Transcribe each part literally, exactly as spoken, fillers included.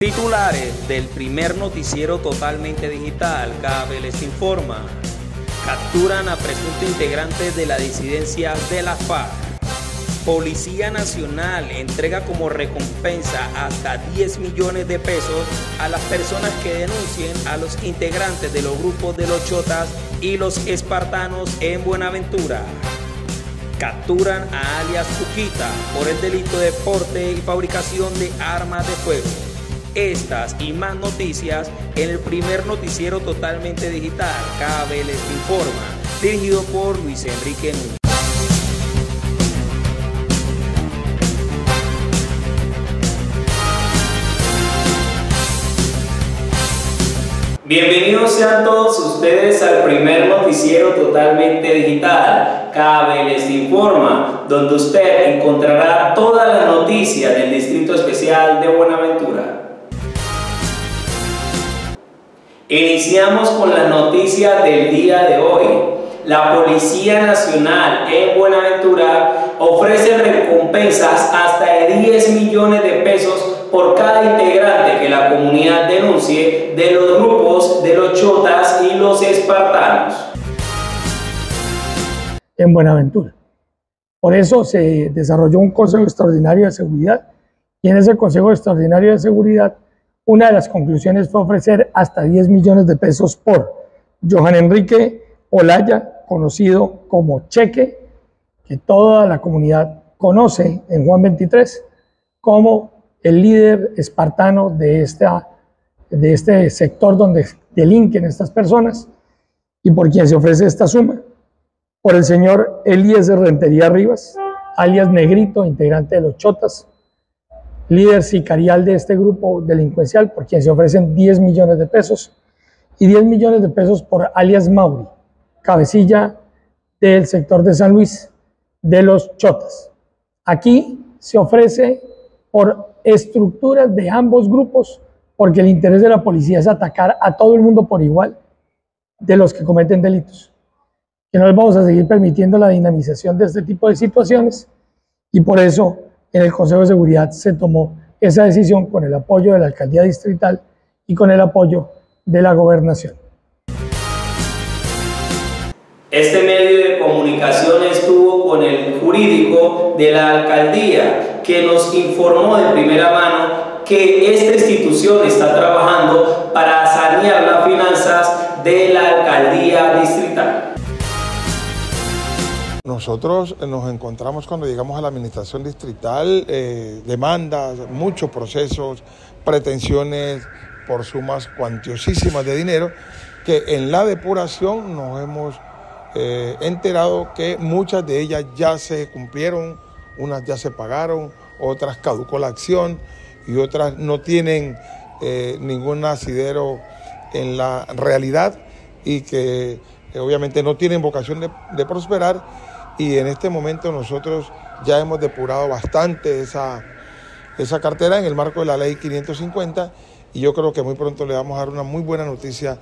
Titulares del primer noticiero totalmente digital, K B les informa. Capturan a presuntos integrantes de la disidencia de la FARC. Policía Nacional entrega como recompensa hasta diez millones de pesos a las personas que denuncien a los integrantes de los grupos de los chotas y los espartanos en Buenaventura. Capturan a alias Cuquita por el delito de porte y fabricación de armas de fuego. Estas y más noticias en el primer noticiero totalmente digital, K B les informa, dirigido por Luis Enrique Núñez. Bienvenidos sean todos ustedes al primer noticiero totalmente digital, K B les informa, donde usted encontrará todas las noticias del Distrito Especial de Buenaventura. Iniciamos con las noticias del día de hoy. La Policía Nacional en Buenaventura ofrece recompensas hasta de diez millones de pesos por cada integrante que la comunidad denuncie de los grupos de los chotas y los espartanos. En Buenaventura. Por eso se desarrolló un Consejo Extraordinario de Seguridad y en ese Consejo Extraordinario de Seguridad una de las conclusiones fue ofrecer hasta diez millones de pesos por Johan Enrique Olaya, conocido como Cheque, que toda la comunidad conoce en Juan veintitrés, como el líder espartano de, esta, de este sector donde delinquen estas personas, y por quien se ofrece esta suma, por el señor Eliezer Rentería Rivas, alias Negrito, integrante de los Chotas, líder sicarial de este grupo delincuencial, por quien se ofrecen diez millones de pesos, y diez millones de pesos por alias Mauri, cabecilla del sector de San Luis, de los Chotas. Aquí se ofrece por estructuras de ambos grupos, porque el interés de la policía es atacar a todo el mundo por igual, de los que cometen delitos. Que no les vamos a seguir permitiendo la dinamización de este tipo de situaciones, y por eso en el Consejo de Seguridad se tomó esa decisión con el apoyo de la Alcaldía Distrital y con el apoyo de la Gobernación. Este medio de comunicación estuvo con el jurídico de la Alcaldía, que nos informó de primera mano que esta institución está trabajando para sanear las finanzas de la Alcaldía Distrital. Nosotros nos encontramos cuando llegamos a la administración distrital, eh, demandas, muchos procesos, pretensiones por sumas cuantiosísimas de dinero, que en la depuración nos hemos eh, enterado que muchas de ellas ya se cumplieron, unas ya se pagaron, otras caducó la acción y otras no tienen eh, ningún asidero en la realidad y que eh, obviamente no tienen vocación de, de prosperar. Y en este momento nosotros ya hemos depurado bastante esa, esa cartera en el marco de la ley quinientos cincuenta y yo creo que muy pronto le vamos a dar una muy buena noticia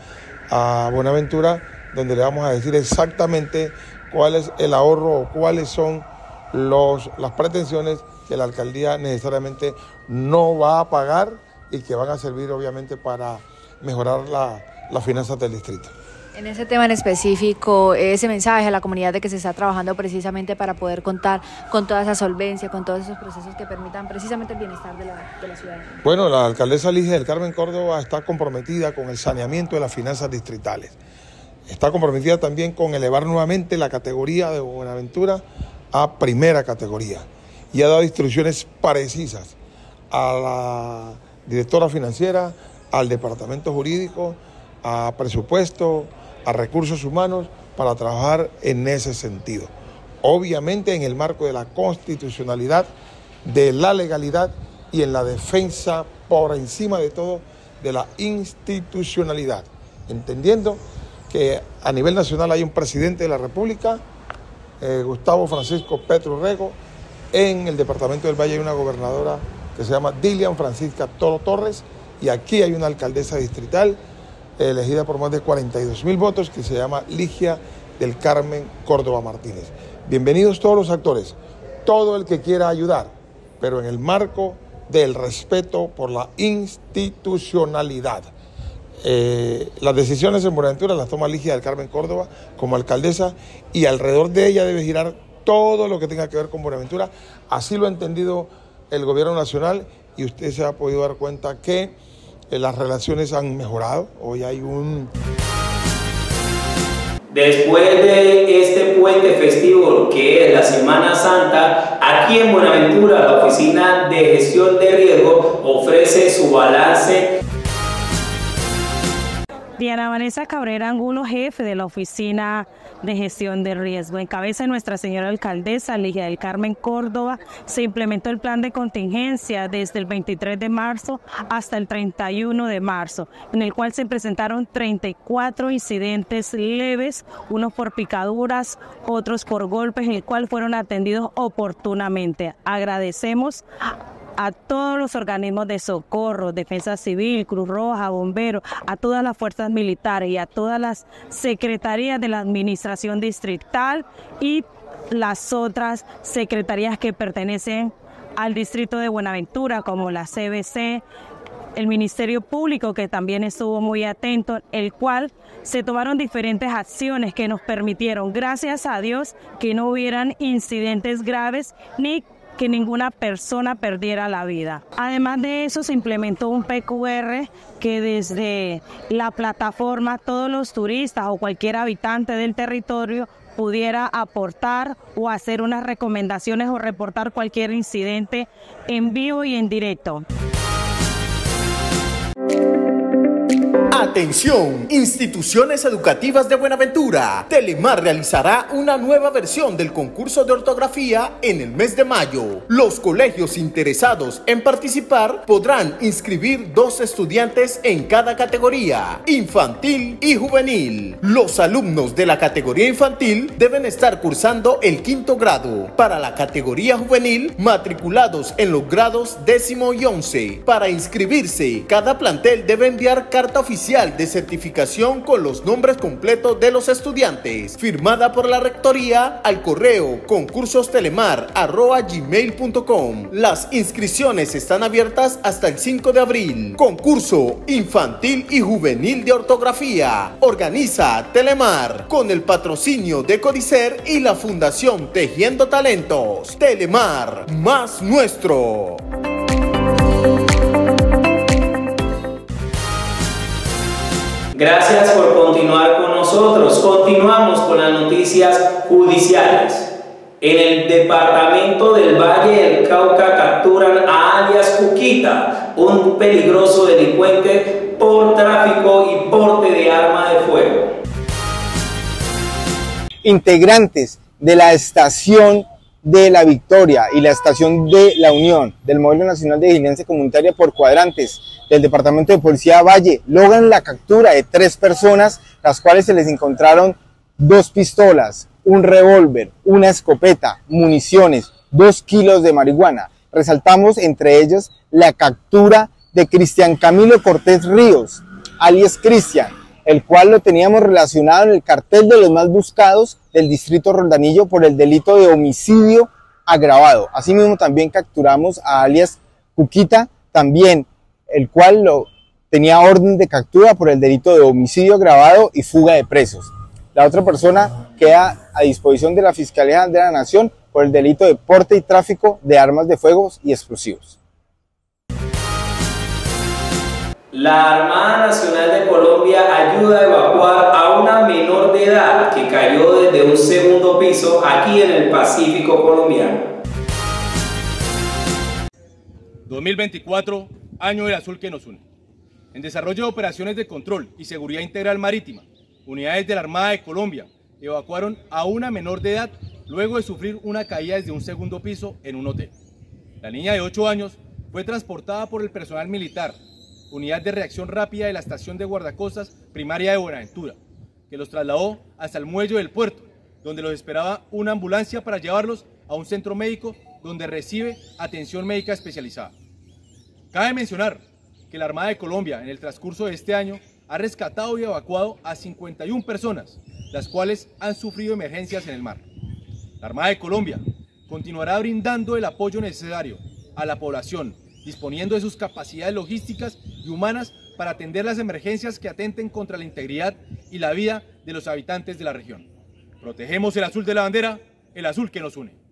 a Buenaventura, donde le vamos a decir exactamente cuál es el ahorro o cuáles son los, las pretensiones que la alcaldía necesariamente no va a pagar y que van a servir obviamente para mejorar la, las finanzas del distrito. En ese tema en específico, ese mensaje a la comunidad de que se está trabajando precisamente para poder contar con toda esa solvencia, con todos esos procesos que permitan precisamente el bienestar de la, de la ciudadanía. Bueno, la alcaldesa Ligia del Carmen Córdoba está comprometida con el saneamiento de las finanzas distritales. Está comprometida también con elevar nuevamente la categoría de Buenaventura a primera categoría. Y ha dado instrucciones precisas a la directora financiera, al departamento jurídico, a presupuesto, a recursos humanos para trabajar en ese sentido. Obviamente en el marco de la constitucionalidad, de la legalidad y en la defensa por encima de todo de la institucionalidad, entendiendo que a nivel nacional hay un presidente de la República, eh, Gustavo Francisco Petro Rego, en el departamento del Valle hay una gobernadora que se llama Dilian Francisca Toro Torres y aquí hay una alcaldesa distrital elegida por más de cuarenta y dos mil votos, que se llama Ligia del Carmen Córdoba Martínez. Bienvenidos todos los actores, todo el que quiera ayudar, pero en el marco del respeto por la institucionalidad. Eh, las decisiones en Buenaventura las toma Ligia del Carmen Córdoba como alcaldesa y alrededor de ella debe girar todo lo que tenga que ver con Buenaventura. Así lo ha entendido el gobierno nacional y usted se ha podido dar cuenta que eh, las relaciones han mejorado. Hoy hay un... Después de este puente festivo que es la Semana Santa, aquí en Buenaventura la Oficina de Gestión de Riesgo ofrece su balance. Diana Vanessa Cabrera Angulo, jefe de la Oficina de Gestión de Riesgo. En cabeza de nuestra señora alcaldesa Ligia del Carmen Córdoba, se implementó el plan de contingencia desde el veintitrés de marzo hasta el treinta y uno de marzo, en el cual se presentaron treinta y cuatro incidentes leves, unos por picaduras, otros por golpes, en el cual fueron atendidos oportunamente. Agradecemos a todos los organismos de socorro, Defensa Civil, Cruz Roja, Bomberos, a todas las fuerzas militares y a todas las secretarías de la administración distrital y las otras secretarías que pertenecen al distrito de Buenaventura, como la C B C, el Ministerio Público, que también estuvo muy atento, el cual se tomaron diferentes acciones que nos permitieron, gracias a Dios, que no hubieran incidentes graves ni que ninguna persona perdiera la vida. Además de eso, se implementó un P Q R que desde la plataforma todos los turistas o cualquier habitante del territorio pudiera aportar o hacer unas recomendaciones o reportar cualquier incidente en vivo y en directo. Atención, instituciones educativas de Buenaventura. Telemar realizará una nueva versión del concurso de ortografía en el mes de mayo. Los colegios interesados en participar podrán inscribir dos estudiantes en cada categoría, infantil y juvenil. Los alumnos de la categoría infantil deben estar cursando el quinto grado. Para la categoría juvenil, matriculados en los grados décimo y once. Para inscribirse, cada plantel debe enviar carta oficial de certificación con los nombres completos de los estudiantes, firmada por la rectoría, al correo concursostelemar arroba gmail punto com. Las inscripciones están abiertas hasta el cinco de abril. Concurso infantil y juvenil de ortografía. Organiza Telemar con el patrocinio de Codicer y la Fundación Tejiendo Talentos. Telemar, más nuestro. Gracias por continuar con nosotros. Continuamos con las noticias judiciales. En el departamento del Valle del Cauca capturan a alias Cuquita, un peligroso delincuente por tráfico y porte de arma de fuego. Integrantes de la estación de La Victoria y la estación de La Unión del Modelo Nacional de Vigilancia Comunitaria por cuadrantes del Departamento de Policía Valle logran la captura de tres personas, las cuales se les encontraron dos pistolas, un revólver, una escopeta, municiones, dos kilos de marihuana. Resaltamos entre ellos la captura de Cristian Camilo Cortés Ríos, alias Cristian, el cual lo teníamos relacionado en el cartel de los más buscados del distrito Roldanillo por el delito de homicidio agravado. Asimismo también capturamos a alias Cuquita, también el cual lo tenía orden de captura por el delito de homicidio agravado y fuga de presos. La otra persona queda a disposición de la Fiscalía de la Nación por el delito de porte y tráfico de armas de fuego y explosivos. La Armada Nacional de Colombia ayuda a evacuar a una menor de edad que cayó desde un segundo piso aquí en el Pacífico colombiano. dos mil veinticuatro, año del azul que nos une. En desarrollo de operaciones de control y seguridad integral marítima, unidades de la Armada de Colombia evacuaron a una menor de edad luego de sufrir una caída desde un segundo piso en un hotel. La niña de ocho años fue transportada por el personal militar, unidad de reacción rápida de la estación de guardacostas primaria de Buenaventura, que los trasladó hasta el muelle del puerto, donde los esperaba una ambulancia para llevarlos a un centro médico donde recibe atención médica especializada. Cabe mencionar que la Armada de Colombia en el transcurso de este año ha rescatado y evacuado a cincuenta y una personas, las cuales han sufrido emergencias en el mar. La Armada de Colombia continuará brindando el apoyo necesario a la población disponiendo de sus capacidades logísticas y humanas para atender las emergencias que atenten contra la integridad y la vida de los habitantes de la región. Protegemos el azul de la bandera, el azul que nos une.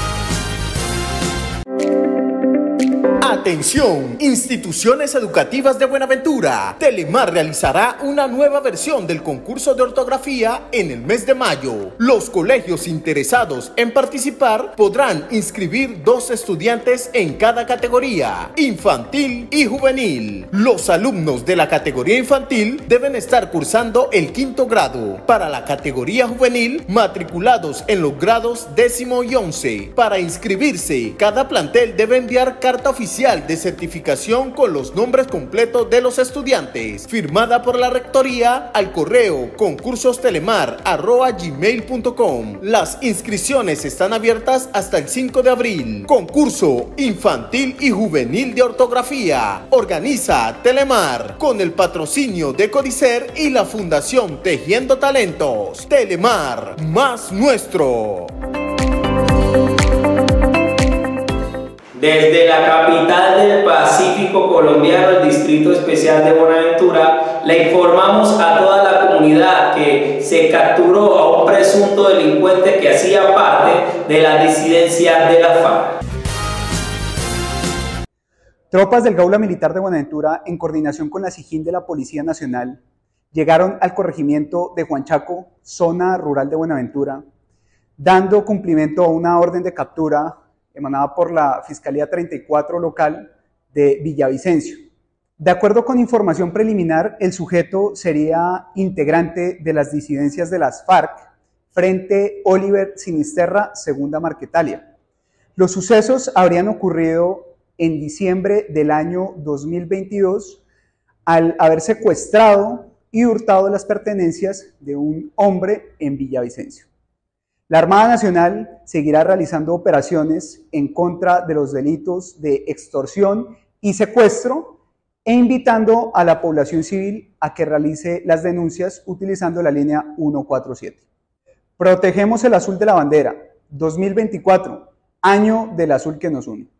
Atención, instituciones educativas de Buenaventura. Telemar realizará una nueva versión del concurso de ortografía en el mes de mayo. Los colegios interesados en participar podrán inscribir dos estudiantes en cada categoría, infantil y juvenil. Los alumnos de la categoría infantil deben estar cursando el quinto grado. Para la categoría juvenil, matriculados en los grados décimo y once. Para inscribirse, cada plantel debe enviar carta oficial de certificación con los nombres completos de los estudiantes, firmada por la rectoría, al correo concursostelemar arroba gmail punto com. Las inscripciones están abiertas hasta el cinco de abril. Concurso infantil y juvenil de ortografía. Organiza Telemar con el patrocinio de Codicer y la Fundación Tejiendo Talentos. Telemar, más nuestro. Desde la capital del Pacífico colombiano, el Distrito Especial de Buenaventura, le informamos a toda la comunidad que se capturó a un presunto delincuente que hacía parte de la disidencia de la FARC. Tropas del Gaula Militar de Buenaventura, en coordinación con la SIJIN de la Policía Nacional, llegaron al corregimiento de Juanchaco, zona rural de Buenaventura, dando cumplimiento a una orden de captura emanada por la Fiscalía treinta y cuatro local de Villavicencio. De acuerdo con información preliminar, el sujeto sería integrante de las disidencias de las FARC, Frente Oliver Sinisterra, Segunda Marquetalia. Los sucesos habrían ocurrido en diciembre del año dos mil veintidós al haber secuestrado y hurtado las pertenencias de un hombre en Villavicencio. La Armada Nacional seguirá realizando operaciones en contra de los delitos de extorsión y secuestro e invitando a la población civil a que realice las denuncias utilizando la línea ciento cuarenta y siete. Protegemos el azul de la bandera, dos mil veinticuatro, año del azul que nos une.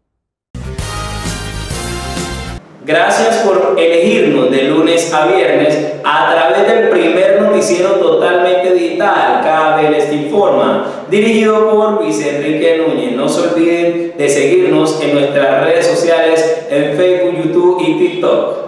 Gracias por elegirnos de lunes a viernes a través del primer noticiero totalmente digital, K B L S T Informa, dirigido por Luis Enrique Núñez. No se olviden de seguirnos en nuestras redes sociales en Facebook, YouTube y TikTok.